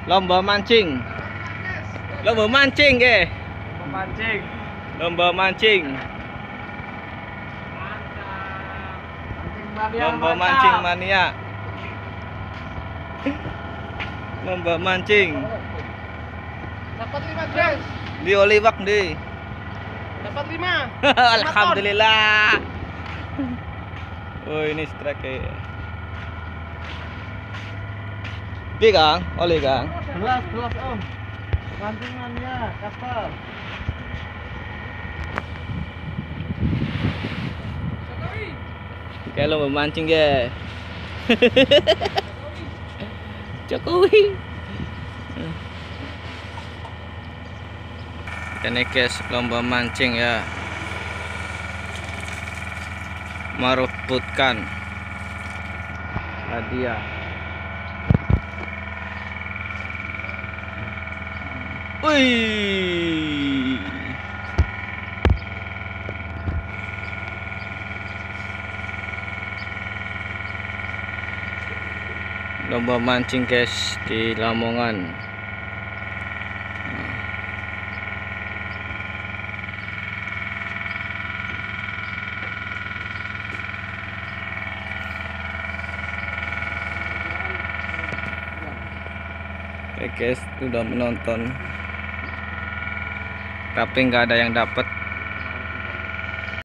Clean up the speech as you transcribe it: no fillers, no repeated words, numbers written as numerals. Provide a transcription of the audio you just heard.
Lomba mancing. Lomba mancing ke? Memancing. Lomba mancing. Lomba mancing mania. Lomba mancing. Dapat 5 guys. Di oliwak di. Dapat 5. Alhamdulillah. Oh ini strike. Di Kang, oli Kang. 11 Om. Mancing mania, kapal. Kayak lomba mancing ya. Jokowi. Ini guys lomba mancing ya. Merebutkan hadiah. Wih. Lomba mancing guys di Lamongan. Oke guys, sudah menonton tapi nggak ada yang dapat.